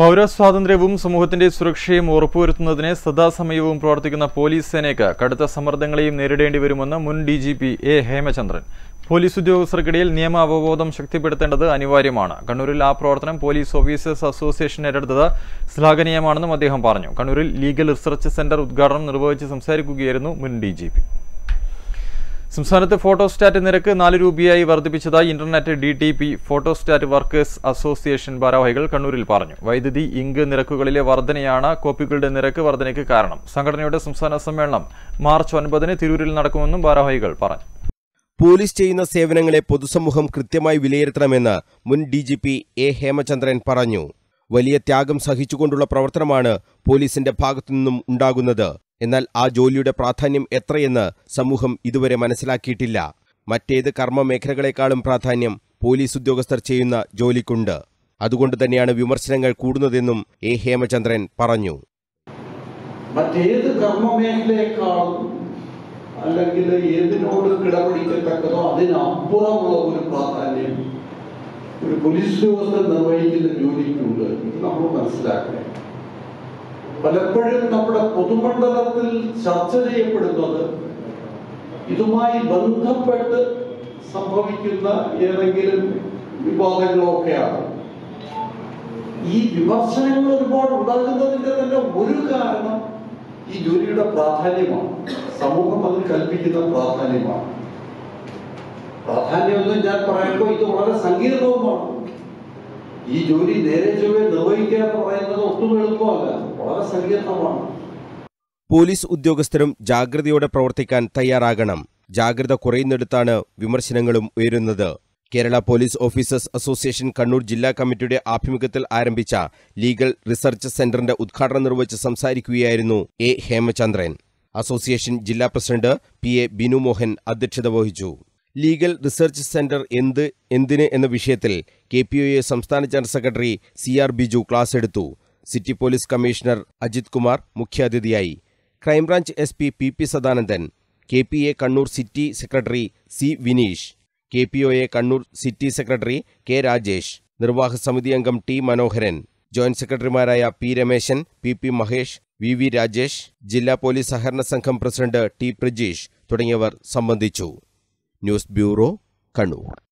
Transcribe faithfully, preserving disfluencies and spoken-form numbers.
പൗരസ്വാതന്ത്ര്യവും സമൂഹത്തിന്റെ സുരക്ഷയും ഉറപ്പുവരുത്തുന്നതിന് സദാസമയവും പ്രവർത്തിക്കുന്ന പോലീസ് സേനയ്ക്ക് കടുത്ത സമ്മർദ്ദങ്ങളെയും നേരിടേണ്ടി വരുമെന്ന് മുൻ D G P A Hemachandran. Police ഉദ്യോഗസ്ഥർക്കിടയിൽ നിയമ അവബോധം ശക്തിപ്പെടുത്തേണ്ടത് അനിവാര്യമാണ്. കണ്ണൂരിൽ ആ പ്രവർത്തനം പോലീസ് ഓഫീസേഴ്സ് അസോസിയേഷൻ ഏറ്റെടുത്തത് ശ്ലാഘനീയമാണെന്നും അദ്ദേഹം പറഞ്ഞു. കണ്ണൂരിൽ ലീഗൽ റിസർച്ച് സെന്റർ ഉദ്ഘാടനം നിർവഹിച്ച് സംസാരിക്കുകയായിരുന്നു മുൻ ഡി ജി പി. സംസ്ഥാനത്ത് ഫോട്ടോസ്റ്റാറ്റ് നിരക്ക് നാല് രൂപയായി വർദ്ധിപ്പിച്ചതായി internet D T P photostat workers association ഭാരവാഹികൾ കണ്ണൂരിൽ പറഞ്ഞു. വൈദ്യുതി ഇങ്ക് നിരക്കുകളിലെ വർധനയാണ് കോപ്പികളുടെ നിരക്ക് വർധനയ്ക്ക് കാരണം. സംഘടനയുടെ സംസ്ഥാന സമ്മേളനം മാർച്ച് ഒൻപതിന് തിരൂരിൽ നടക്കുമെന്നും ഭാരവാഹികൾ പറഞ്ഞു. പോലീസ് ചെയ്യുന്ന സേവനങ്ങളെ പൊതുസമൂഹം കൃത്യമായി വിലയിരുത്തണമെന്ന് മുൻ D G P A Hemachandran പറഞ്ഞു. വലിയ ത്യാഗം സഹിച്ചുകൊണ്ടുള്ള പ്രവർത്തനമാണ് പോലീസിന്റെ ഭാഗത്തുനിന്നും ഉണ്ടാകുന്നത്. എന്നാൽ ആ ജോലിയുടെ പ്രാധാന്യം എത്രയെന്ന് സമൂഹം ഇതുവരെ മനസ്സിലാക്കിയിട്ടില്ല. മറ്റേത് കർമ്മ മേഖലകളെക്കാളും പ്രാധാന്യം പോലീസ് ഉദ്യോഗസ്ഥർ ചെയ്യുന്ന ജോലിക്കുണ്ട്. അതുകൊണ്ട് തന്നെയാണ് വിമർശനങ്ങൾ കൂടുന്നതെന്നും എ ഹേമചന്ദ്രൻ പറഞ്ഞു. മറ്റേത് കർമ്മമേഖലയെക്കാളും അല്ലെങ്കിൽ ഏതിനോട് കിടപിടിക്കത്തക്കതോ അതിനപ്പുറമുള്ള ഒരു പ്രാധാന്യം ഒരു പോലീസ് ഉദ്യോഗസ്ഥർ നിർവഹിക്കുന്ന ജോലിക്കുണ്ട്. ഇത് നമ്മൾ മനസ്സിലാക്കണം. പലപ്പോഴും നമ്മുടെ പൊതുമണ്ഡലത്തിൽ ചർച്ച ചെയ്യപ്പെടുന്നത് ഇതുമായി ബന്ധപ്പെട്ട് സംഭവിക്കുന്ന ഏതെങ്കിലും വിവാദങ്ങളൊക്കെയാണ്. ഈ വിമർശനങ്ങൾ ഒരുപാട് ഉണ്ടാകുന്നതിന്റെ തന്നെ ഒരു കാരണം ഈ ജോലിയുടെ പ്രാധാന്യമാണ്. സമൂഹം അതിന് കൽപ്പിക്കുന്ന പ്രാധാന്യമാണ്. പ്രാധാന്യമൊന്നും ഞാൻ പറയുമ്പോൾ ഇത് വളരെ സങ്കീർണവുമാണ്. ഈ ജോലി നേരെ ചൊവ്വേ നിർവഹിക്കുക എന്ന് പറയുന്നത് ഒട്ടും എളുപ്പമല്ല, വളരെ സങ്കീർണമാണ്. പോലീസ് ഉദ്യോഗസ്ഥരും ജാഗ്രതയോടെ പ്രവർത്തിക്കാൻ തയ്യാറാകണം. ജാഗ്രത കുറയുന്നിടത്താണ് വിമർശനങ്ങളും ഉയരുന്നത്. Kerala police officers association Kannur ജില്ലാ കമ്മിറ്റിയുടെ ആഭിമുഖ്യത്തിൽ ആരംഭിച്ച ലീഗൽ റിസർച്ച് സെന്ററിന്റെ ഉദ്ഘാടനം നിർവഹിച്ച് സംസാരിക്കുകയായിരുന്നു എ ഹേമചന്ദ്രൻ. അസോസിയേഷൻ ജില്ലാ president P A Binu Mohan അധ്യക്ഷത വഹിച്ചു. ലീഗൽ റിസർച്ച് സെന്റർ എന്ത് എന്തിന് എന്ന വിഷയത്തിൽ കെ പി ഒ എ സംസ്ഥാന general secretary C R Biju class എടുത്തു. City police commissioner Ajith Kumar മുഖ്യാതിഥിയായി. Crime branch S P P P Sadanandan, K P A Kannur city secretary C Vineesh, K P O A Kannur city secretary K Rajesh, നിർവാഹക സമിതി അംഗം ടി മനോഹരൻ, ജോയിന്റ് സെക്രട്ടറിമാരായ P Rameshan, P P Mahesh, V V Rajesh, ജില്ലാ police സഹകരണ സംഘം president T Prajeesh തുടങ്ങിയവർ സംബന്ധിച്ചു. News bureau, Kannur.